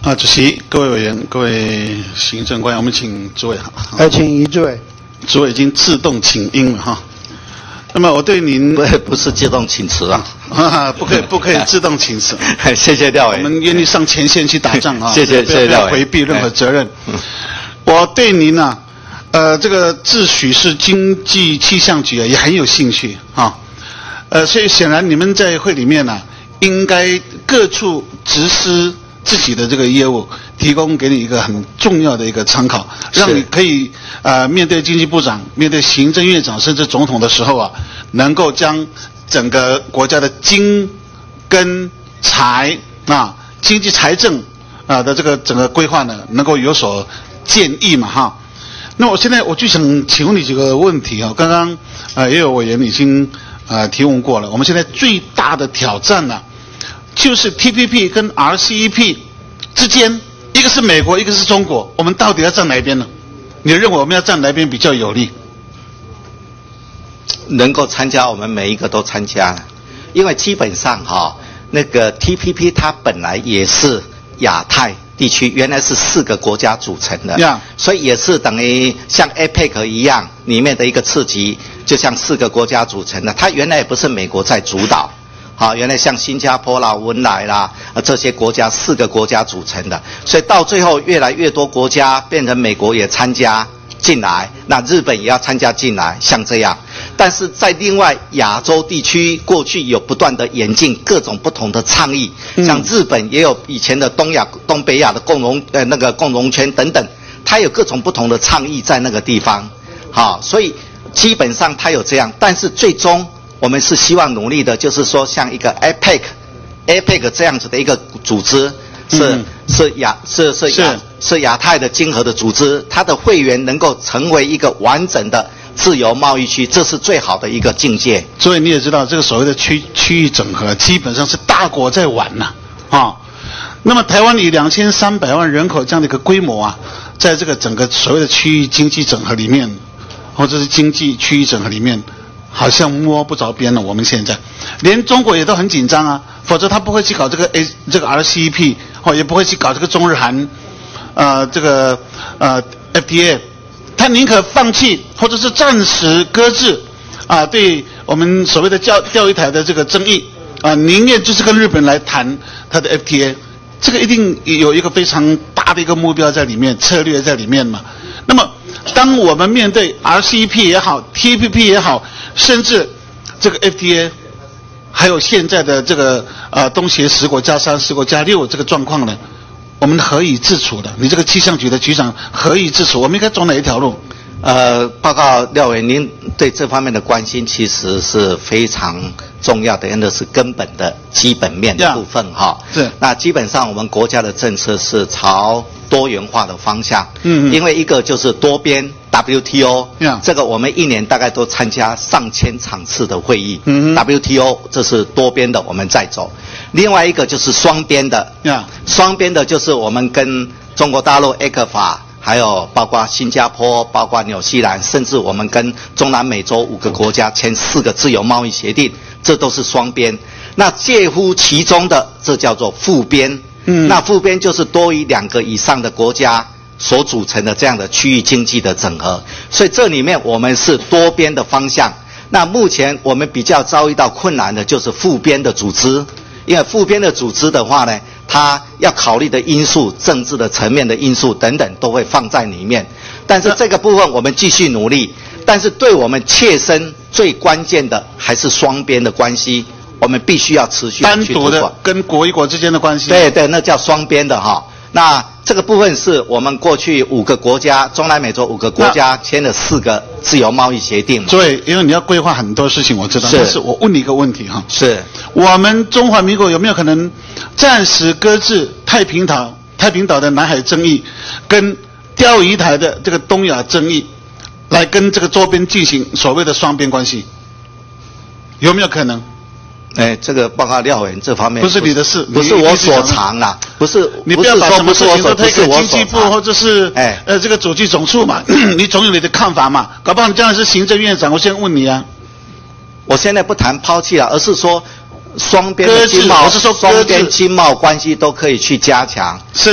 主席、各位委员、各位行政官员，我们请诸位哈。 请移诸位。 诸位已经自动请缨了哈。那么我对您不是自动请辞啊， 不可以自动请辞。 谢谢廖委员， 我们愿意上前线去打仗啊， 谢谢廖委员， 不要回避任何责任。我对您呢，这个自诩是经济气象局也很有兴趣啊。所以显然你们在会里面呢，应该各处实施自己的这个业务，提供给你一个很重要的一个参考，让你可以面对经济部长、面对行政院长甚至总统的时候啊，能够将整个国家的经跟财经济财政的这个整个规划呢，能够有所建议嘛哈。那我现在我就想请问你几个问题啊，刚刚也有委员已经提问过了。我们现在最大的挑战呢，就是 TPP 跟 RCEP 之间，一个是美国，一个是中国，我们到底要站哪一边呢？你认为我们要站哪一边比较有利？ 能够参加，我们每一个都参加，因为基本上那个 TPP 它本来也是亚太地区，原来是4个国家组成的，所以也是等于像 APEC 一样里面的一个次级，就像4个国家组成的。它原来也不是美国在主导。原来像新加坡啦、文莱啦这些国家4个国家组成的，所以到最后越来越多国家变成美国也参加进来，那日本也要参加进来，像这样。但是在另外亚洲地区，过去有不断的演进各种不同的倡议，像日本也有以前的东北亚的共荣圈等等，它有各种不同的倡议在那个地方。所以基本上它有这样，但是最终我们是希望努力的，就是说像一个 APEC 这样子的一个组织，是亚太的经合的组织，它的会员能够成为一个完整的自由贸易区，这是最好的一个境界。 所以你也知道，这个所谓的区域整合，基本上是大国在玩呐那么台湾以2300万人口这样的一个规模啊，在这个整个所谓的区域经济整合里面，或者是经济区域整合里面，好像摸不着边了。我们现在连中国也都很紧张啊，否则他不会去搞这个 RCEP， 也不会去搞这个中日韩FTA， 他宁可放弃或者是暂时搁置对我们所谓的钓鱼台的这个争议宁愿就是跟日本来谈他的 FTA， 这个一定有一个非常大的一个目标在里面，策略在里面嘛。那么当我们面对 RCEP 也好 TPP 也好，甚至这个 FTA， 还有现在的这个东协10国加3、10国加6这个状况呢，我们何以自处的？你这个气象局的局长何以自处？我们应该走哪一条路？ 报告廖委员，您对这方面的关心其实是非常重要的，因为是根本的基本面的部分是。 那基本上我们国家的政策是朝多元化的方向，因为一个就是多边 WTO，这个我们1年大概都参加上千场次的会议，WTO 这是多边的，我们在走。另外一个就是双边的，双边的就是我们跟中国大陆 ECFA， 还有包括新加坡、包括纽西兰，甚至我们跟中南美洲5个国家签4个自由贸易协定，这都是双边。那介乎其中的，这叫做附边。那附边就是多于2个以上的国家所组成的这样的区域经济的整合。所以这里面我们是多边的方向。那目前我们比较遭遇到困难的就是附边的组织，因为附边的组织的话呢，它要考虑的因素、政治的层面的因素等等都会放在里面。但是这个部分我们继续努力，但是对我们切身最关键的还是双边的关系，我们必须要持续单独的跟国与国之间的关系。 对，那叫双边的那这个部分是我们过去5个国家，中南美洲5个国家签了4个自由贸易协定嘛。 对，因为你要规划很多事情，我知道。但是我问你一个问题是我们中华民国有没有可能暂时搁置太平岛的南海争议，跟钓鱼台的这个东亚争议，来跟这个周边进行所谓的双边关系？有没有可能？ 这个报告廖委员这方面不是你的事， 不是我所长啦，不是你不要把什么事情都推给经济部或者是这个主计总处嘛，你总有你的看法嘛，搞不好你将来是行政院长，我先问你啊。 我现在不谈抛弃了，而是说双边的经贸，我是说双边经贸关系都可以去加强。 是，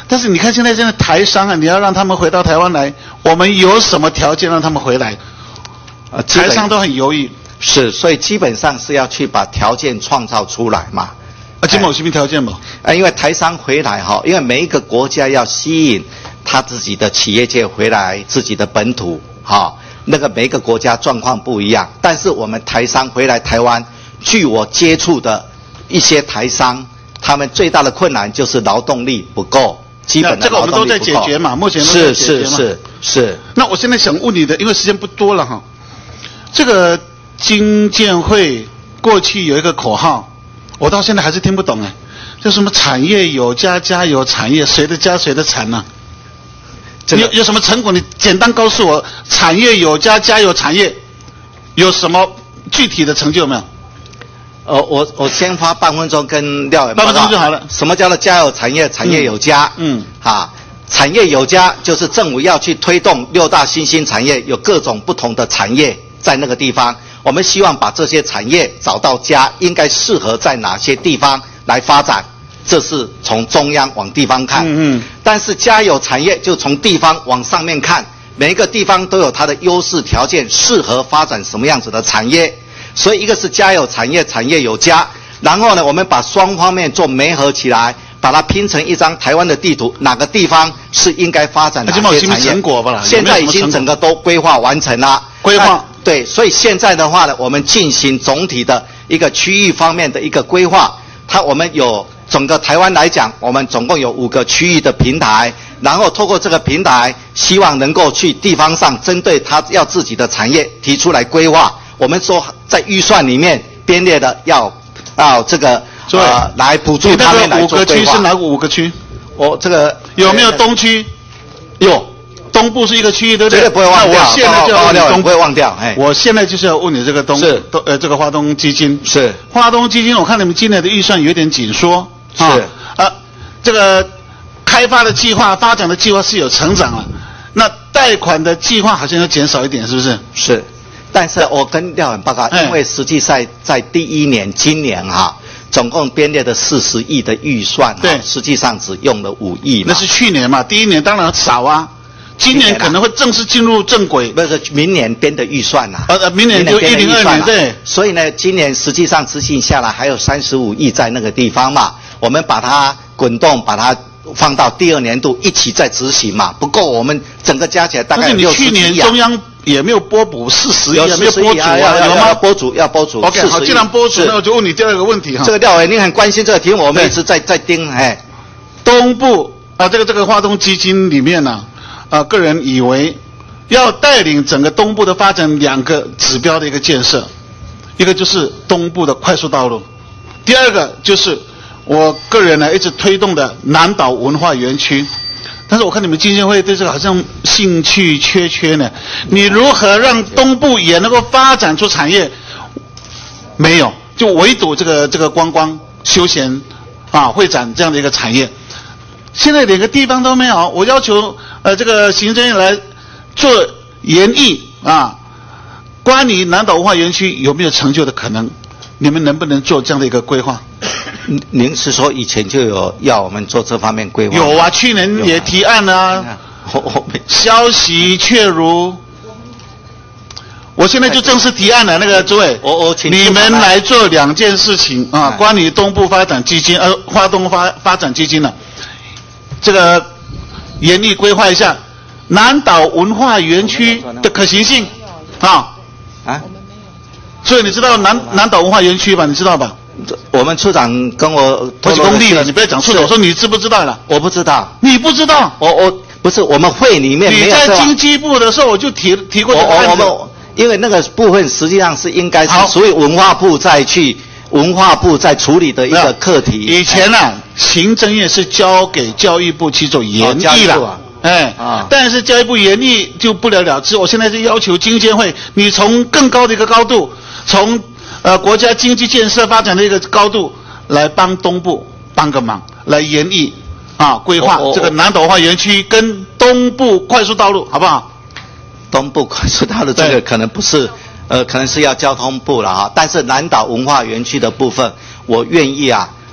但是你看现在台商啊，你要让他们回到台湾来，我们有什么条件让他们回来？台商都很犹豫。 是，所以基本上是要去把条件创造出来嘛。 今某什么条件嘛？ 因为台商回来哈，因为每一个国家要吸引他自己的企业界回来自己的本土哈，那个每一个国家状况不一样。但是我们台商回来台湾，据我接触的一些台商，他们最大的困难就是劳动力不够，基本的劳动力不够。这个我们都在解决嘛， 目前都在解决嘛。 是。 那我现在想问你的，因为时间不多了哈，这个经建会过去有一个口号。我到现在还是听不懂哎，就什么产业有家，家有产业，谁的家谁的产呢？有什么成果？你简单告诉我，产业有家，家有产业，有什么具体的成就没有？ 我先花半分钟跟廖委报告。 半分钟就好了。 什么叫做家有产业，产业有家？产业有家就是政府要去推动6大新兴产业，有各种不同的产业在那个地方。我们希望把这些产业找到家，应该适合在哪些地方来发展，这是从中央往地方看。但是家有产业就从地方往上面看，每一个地方都有它的优势条件，适合发展什么样子的产业。所以一个是家有产业，产业有家。然后呢，我们把双方面做媒合起来，把它拼成一张台湾的地图，哪个地方是应该发展哪些产业。现在已经整个都规划完成了。规划。对，所以现在的话呢，我们进行总体的一个区域方面的一个规划。我们有整个台湾来讲，我们总共有5个区域的平台，然后透过这个平台，希望能够去地方上针对他要自己的产业提出来规划。我们说在预算里面编列的要这个来补助他们来做规划。5个区是哪5个区？这个有没有东区？有。东部是一个区域，对不对？ 绝对不会忘掉。 我现在就要问你不会忘掉。 我现在就是要问你这个这个花东基金。 是。 花东基金，我看你们今年的预算有点紧缩。 是。 这个开发的计划、发展的计划是有成长了，那贷款的计划好像要减少一点，是不是？ 是。但是我跟廖委报告，因为实际上在第1年，今年总共编列的40亿的预算，对，实际上只用了5亿嘛。 那是去年嘛，第1年当然少啊。今年可能会正式进入正轨， 不是明年编的预算呐。 明年就102年对。 所以呢，今年实际上执行下来还有35亿在那个地方嘛，我们把它滚动，把它放到第2年度一起再执行嘛，不够我们整个加起来大概有60亿。 去年中央也没有拨补40亿，也没有拨足啊， 有吗？拨足要拨足。 OK， 好，既然拨足，那我就问你第2个问题哈。 这个廖委，你很关心这个题目，我们一直在盯。 东部这个花东基金里面呢。个人以为要带领整个东部的发展2个指标的一个建设，一个就是东部的快速道路，第2个就是我个人呢一直推动的南岛文化园区。但是我看你们基金会对这个好像兴趣缺呢，你如何让东部也能够发展出产业？没有，就唯独这个观光休闲会展这样的一个产业。现在连个地方都没有，我要求这个行政院来做研议关于南岛文化园区有没有成就的可能？你们能不能做这样的一个规划？ 您是说以前就有要我们做这方面规划？ 有啊，去年也提案啊，消息确如。我现在就正式提案了，那个诸位，你们来做2件事情关于东部发展基金花东发展基金呢。这个严厉规划一下南岛文化园区的可行性所以你知道南岛文化园区吧？你知道吧？ 我们处长跟我是公立了，你不要讲处长，我说你知不知道了？ 我不知道。 你不知道？ 我不是我们会里面没有。 你在经济部的时候我就提过这个案子。 因为那个部分实际上是应该是属于文化部在处理的一个课题。 以前行政院是交给教育部去做研议了，但是教育部研议就不了了之。我现在是要求经监会，你从更高的一个高度，从国家经济建设发展的一个高度来帮东部帮个忙，来研议规划这个南岛文化园区跟东部快速道路，好不好？ 东部快速道路这个可能不是，可能是要交通部了但是南岛文化园区的部分，我愿意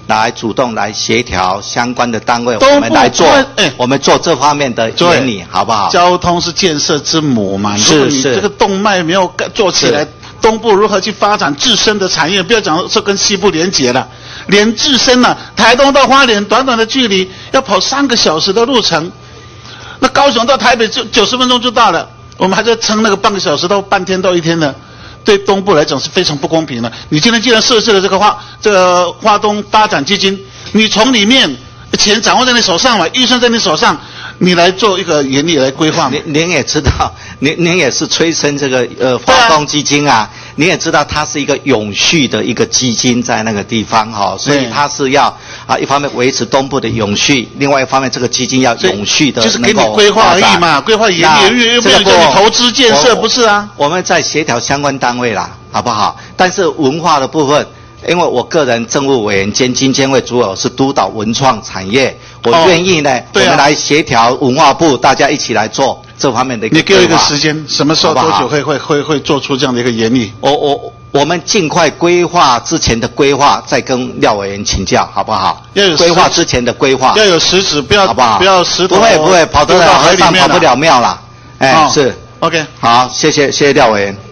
来主动来协调相关的单位，我们来做，我们做这方面的原理，好不好？ 交通是建设之母嘛， 是你这个动脉没有做起来，东部如何去发展自身的产业？不要讲这跟西部连结了，连自身呢，台东到花莲短短的距离要跑3个小时的路程，那高雄到台北就90分钟就到了，我们还在撑那个半个小时到半天到1天的。对东部来讲是非常不公平的。你今天既然设置了这个花东发展基金，你从里面钱掌握在你手上嘛，预算在你手上，你来做一个严厉来规划。 您也知道，您也是催生这个花东基金啊，你也知道它是一个永续的一个基金在那个地方哈，所以它是要一方面维持东部的永续，另外一方面这个基金要永续的就是给你规划而已嘛，规划严厉又没有叫你投资建设，不是啊？ 我们在协调相关单位啦，好不好？但是文化的部分。因为我个人政务委员兼经监会主委是督导文创产业，我愿意呢，我们来协调文化部，大家一起来做这方面的一个规划。 你给我一个时间，什么时候多久会做出这样的一个严厉？ 我们尽快规划之前的规划，再跟廖委员请教，好不好？ 要有规划之前的规划， 要有实质，不要好不好？ 不要石头。 不会，跑得了和尚跑不了庙啦。是 OK， 好，谢谢廖委员。